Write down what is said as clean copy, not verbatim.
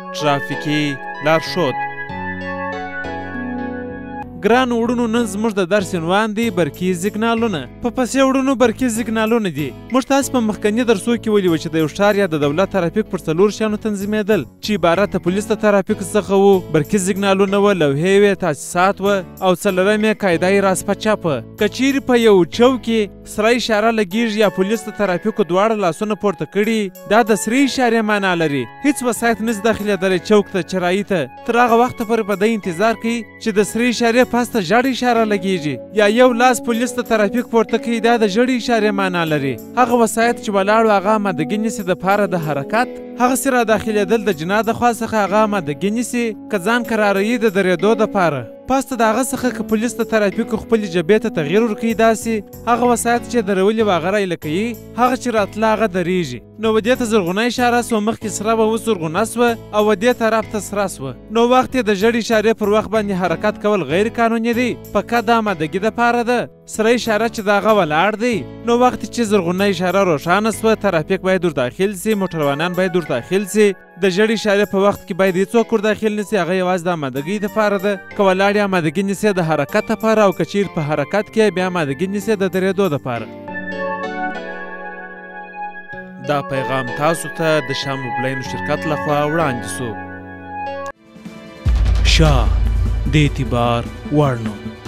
ترافیکي لارښود. ګرانو وړونو، نن زموږ د درس عنوان دی برقي سیګنالونه. په پسې وړونو برقي سیګنالونه دي. موږ تاسو په مخکني درسو کې ولیدل چې د یو ښار یا د دولت ترافیک پر 4 شیانو تنظیمېدل چې عبارت د پولیس د ترافیک څخه وو، برقي سیګنالونه وه، لوحې وې، تاسیسات وه، او څلورم یې قاعده راست په چپه. که چیرې په یو چوک کې سره اشاره لګېږي یا پولیس د ترافیکو دواړه لاسونه پورته کړي، دا د سرې اشارې معنا لري. هیڅ وسایط نشي داخلېدلی چوک ته، چرایي ته. تر هغه وخته پورې په دې انتظار کوي چې د سرې اشارې پس ته ژړ اشاره لګېږي یا یو لاس پولیس د ترافیک پورته کوي، دا د ژړې اشارې معنا لري. هغه وسایط چې ولاړ و هغه آمادګي نیسي دپاره د حرکت، هغسې را داخلېدل د جناح د خوا څخه هغه آمادګي نیسي که ځان قراروي د درېدو دپاره. پس ته د هغه څخه که پولیس د ترافیکو خپلې جبهې ته تغییر ورکوي، داسې هغه وسایط چې درولي وه هغه رایله کوي، هغه چې راتله هغه درېږي. نو ودې ته زرغونه اشاره سوه، مخکې سره وه اوس زرغونه سوه، او ودې طرف ته سره سوه. نو وخت یې د ژړ اشارې پر وخت باندې حرکت کول غیر قانوني دی، فقط د آمادګي دپاره ده. سره اشاره چې د هغه ولاړ دی. نو وخت چې زرغونه اشاره روښانه سوه، ترافیک باید ور داخل سي، موټروانان باید ور داخل سي. د ژړ اشارې په وخت کې باید هېڅوک ور داخل نه سي، هغه یوازې د آمادګۍ دپاره ده. که ولاړ یې آمادګي نیسئ د حرکت دپاره، او که چیرې په حرکت کې بیا آمادګي نیسئ د درېدو دپاره. دا پیغام تاسو ته د شاه موبلاین شرکت لخوا وړاندې سو. شاه د اعتبار وړ نوم.